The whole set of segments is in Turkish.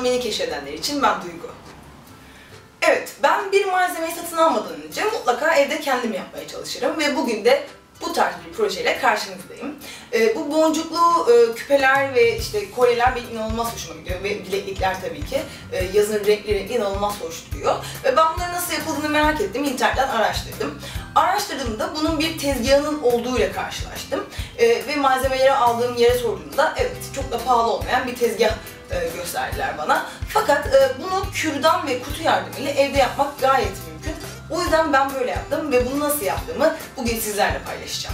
kanalım yeni keşfedenler için ben Duygu. Evet, ben bir malzemeyi satın almadan önce mutlaka evde kendim yapmaya çalışırım ve bugün de bu tarz bir projeyle karşınızdayım. Bu boncuklu küpeler ve işte kolyeler benim inanılmaz hoşuma gidiyor ve bileklikler tabii ki. Yazın renkleri inanılmaz hoş duruyor. Ve ben bunları nasıl yapıldığını merak ettim, internetten araştırdım. Araştırdığımda bunun bir tezgahının olduğuyla karşılaştım. Ve malzemeleri aldığım yere sorduğumda evet çok da pahalı olmayan bir tezgah gösterdiler bana. Fakat bunu kürdan ve kutu yardımıyla evde yapmak gayet mümkün. O yüzden ben böyle yaptım ve bunu nasıl yaptığımı bugün sizlerle paylaşacağım.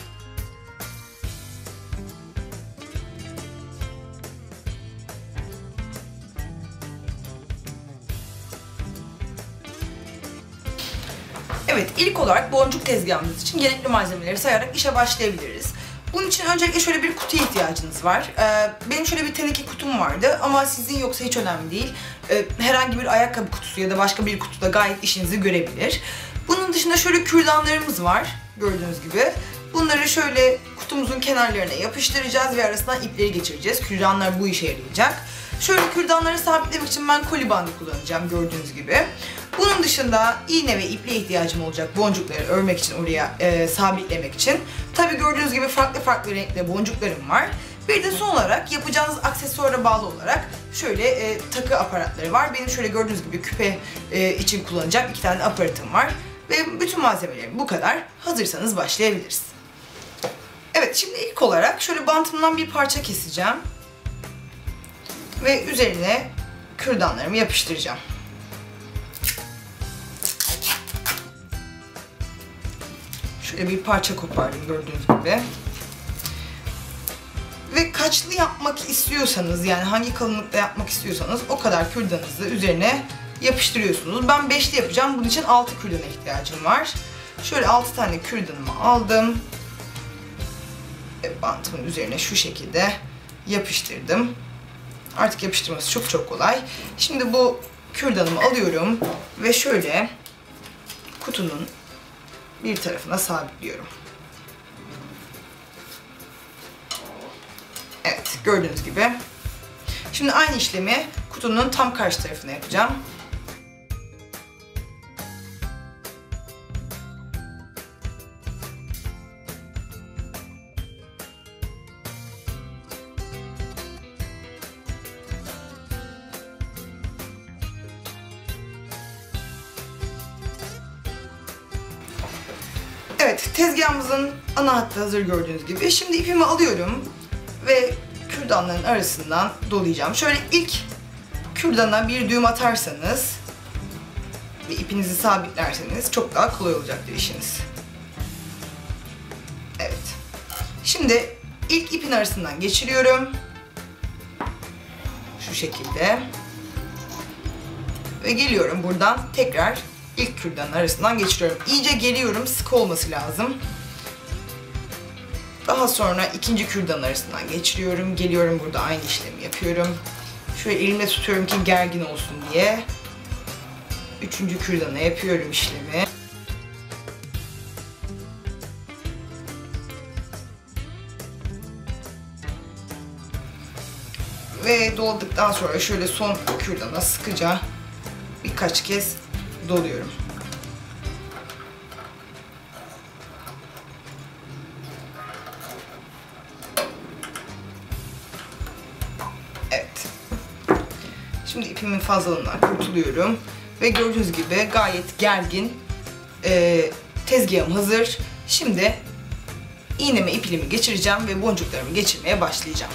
Evet, ilk olarak boncuk tezgahımız için gerekli malzemeleri sayarak işe başlayabiliriz. Bunun için öncelikle şöyle bir kutuya ihtiyacınız var. Benim şöyle bir teneke kutum vardı ama sizin yoksa hiç önemli değil. Herhangi bir ayakkabı kutusu ya da başka bir kutuda gayet işinizi görebilir. Bunun dışında şöyle kürdanlarımız var, gördüğünüz gibi. Bunları şöyle kutumuzun kenarlarına yapıştıracağız ve arasından ipleri geçireceğiz. Kürdanlar bu işe yarayacak. Şöyle kürdanları sabitlemek için ben koli bandı kullanacağım, gördüğünüz gibi. Bunun dışında iğne ve iple ihtiyacım olacak boncukları örmek için, oraya sabitlemek için. Tabii gördüğünüz gibi farklı renkte boncuklarım var. Bir de son olarak yapacağınız aksesuara bağlı olarak şöyle takı aparatları var. Benim şöyle gördüğünüz gibi küpe için kullanacağım 2 tane aparatım var. Ve bütün malzemelerim bu kadar. Hazırsanız başlayabiliriz. Evet, şimdi ilk olarak şöyle bantımdan bir parça keseceğim. Ve üzerine kürdanlarımı yapıştıracağım. Şöyle bir parça kopardım gördüğünüz gibi. Ve kaçlı yapmak istiyorsanız, yani hangi kalınlıkta yapmak istiyorsanız o kadar kürdanınızı üzerine yapıştırıyorsunuz. Ben 5'li yapacağım. Bunun için 6 kürdana ihtiyacım var. Şöyle 6 tane kürdanımı aldım. Ve bantımın üzerine şu şekilde yapıştırdım. Artık yapıştırması çok kolay. Şimdi bu kürdanımı alıyorum ve şöyle kutunun bir tarafına sabitliyorum. Evet, gördüğünüz gibi. Şimdi aynı işlemi kutunun tam karşı tarafına yapacağım. Evet, tezgahımızın ana hattı hazır gördüğünüz gibi. Şimdi ipimi alıyorum ve kürdanların arasından dolayacağım. Şöyle ilk kürdana bir düğüm atarsanız ve ipinizi sabitlerseniz çok daha kolay olacaktır işiniz. Evet. Şimdi ilk ipin arasından geçiriyorum. Şu şekilde. Ve geliyorum buradan tekrar ilk kürdanın arasından geçiriyorum. İyice geliyorum, sıkı olması lazım. Daha sonra ikinci kürdanın arasından geçiriyorum. Geliyorum, burada aynı işlemi yapıyorum. Şöyle elimle tutuyorum ki gergin olsun diye. Üçüncü kürdana yapıyorum işlemi. Ve doladıktan sonra şöyle son kürdana sıkıca birkaç kez doluyorum. Evet. Şimdi ipimin fazlalığından kurtuluyorum. Ve gördüğünüz gibi gayet gergin tezgahım hazır. Şimdi iğneme ipimi geçireceğim ve boncuklarımı geçirmeye başlayacağım.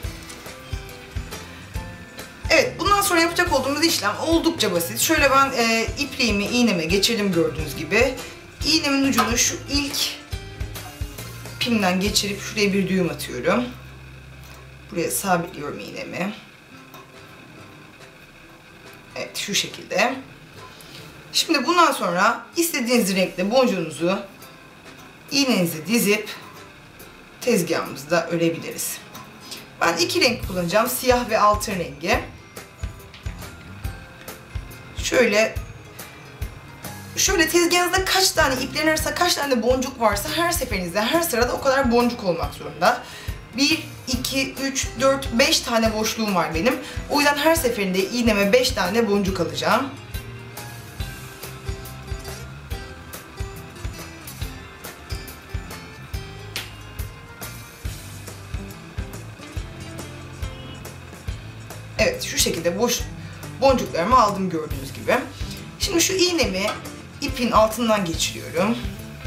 Evet, bundan sonra yapacak olduğumuz işlem oldukça basit. Şöyle ben ipliğimi iğneme geçirdim gördüğünüz gibi. İğnemin ucunu şu ilk ipimden geçirip şuraya bir düğüm atıyorum. Buraya sabitliyorum iğnemi. Evet, şu şekilde. Şimdi bundan sonra istediğiniz renkte boncuğunuzu iğnenize dizip tezgahımızda örebiliriz. Ben 2 renk kullanacağım. Siyah ve altın rengi. Şöyle tezgahınızda kaç tane iplerin arasında kaç tane boncuk varsa her seferinizde, her sırada o kadar boncuk olmak zorunda. 1, 2, 2, 3, 4, 5 tane boşluğum var benim. O yüzden her seferinde iğneme 5 tane boncuk alacağım. Evet, şu şekilde boş boncuklarımı aldım gördüğünüz gibi. Şimdi şu iğnemi ipin altından geçiriyorum.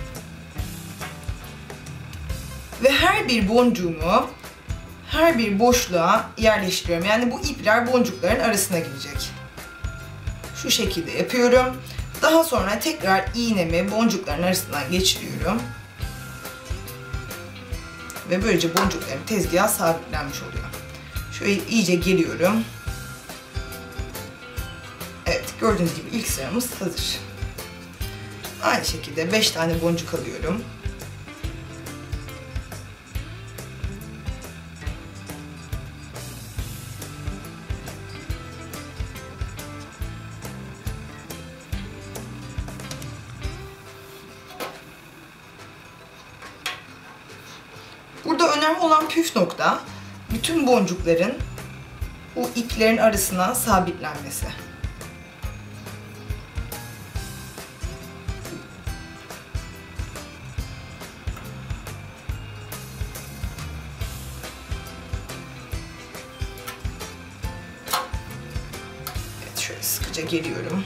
Ve her bir boncuğumu her bir boşluğa yerleştiriyorum. Yani bu ipler boncukların arasına girecek. Şu şekilde yapıyorum. Daha sonra tekrar iğnemi boncukların arasından geçiriyorum. Ve böylece boncuklarım tezgaha sabitlenmiş oluyor. Şöyle iyice geliyorum. Evet, gördüğünüz gibi ilk sıramız hazır. Aynı şekilde 5 tane boncuk alıyorum. Burada önemli olan püf nokta, bütün boncukların bu iplerin arasına sabitlenmesi. Evet, şöyle sıkıca geliyorum.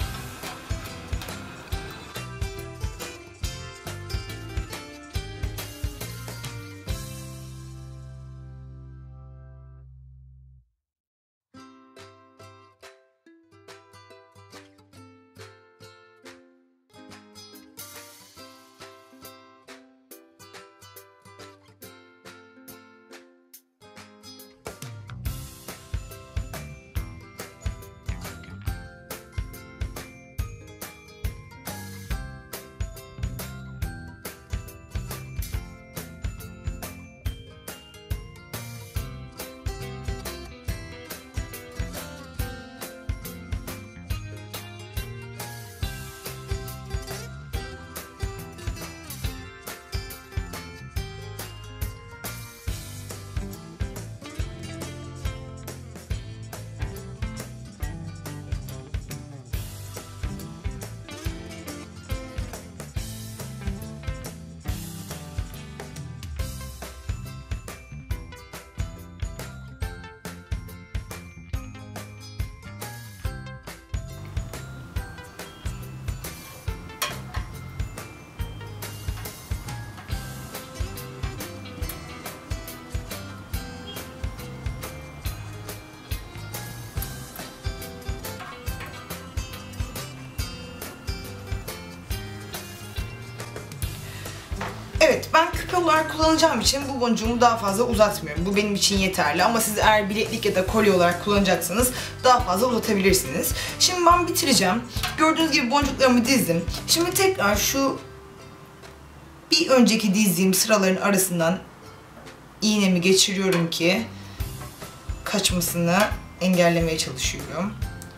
Evet, ben küpe olarak kullanacağım için bu boncuğumu daha fazla uzatmıyorum. Bu benim için yeterli ama siz eğer bileklik ya da kolye olarak kullanacaksanız daha fazla uzatabilirsiniz. Şimdi ben bitireceğim. Gördüğünüz gibi boncuklarımı dizdim. Şimdi tekrar şu bir önceki dizdiğim sıraların arasından iğnemi geçiriyorum ki kaçmasını engellemeye çalışıyorum.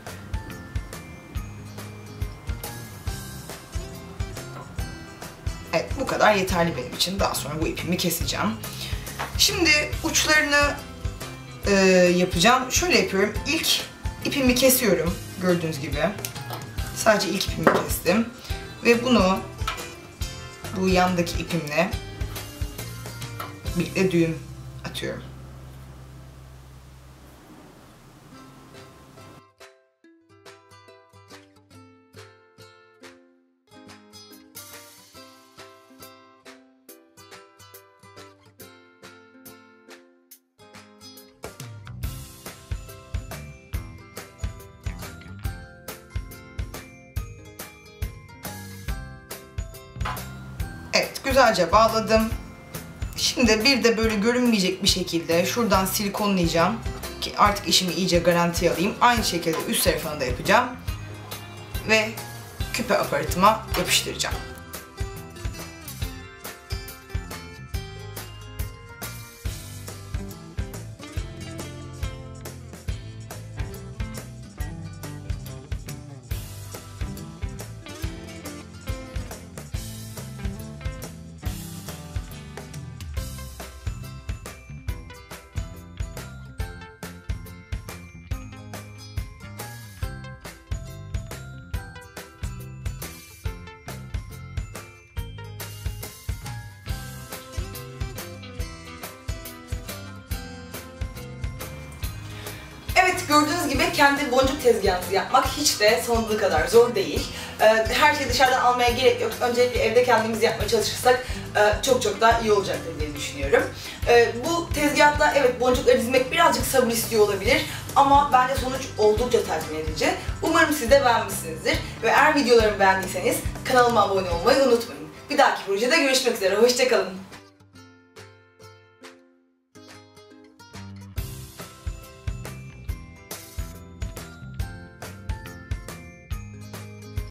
Evet, bu kadar yeterli benim için. Daha sonra bu ipimi keseceğim. Şimdi uçlarını yapacağım. Şöyle yapıyorum. İlk ipimi kesiyorum. Gördüğünüz gibi. Sadece ilk ipimi kestim. Ve bunu bu yandaki ipimle birlikte düğüm atıyorum. Evet, güzelce bağladım. Şimdi bir de böyle görünmeyecek bir şekilde şuradan silikonlayacağım ki artık işimi iyice garantiye alayım. Aynı şekilde üst tarafını da yapacağım ve küpe aparatıma yapıştıracağım. Evet, gördüğünüz gibi kendi boncuk tezgahınızı yapmak hiç de sanıldığı kadar zor değil. Her şeyi dışarıdan almaya gerek yok. Öncelikle evde kendimiz yapmaya çalışırsak çok daha iyi olacaktır diye düşünüyorum. Bu tezgahta evet boncukları dizmek birazcık sabır istiyor olabilir ama bence sonuç oldukça tatmin edici. Umarım siz de beğenmişsinizdir ve eğer videolarımı beğendiyseniz kanalıma abone olmayı unutmayın. Bir dahaki projede görüşmek üzere, hoşça kalın.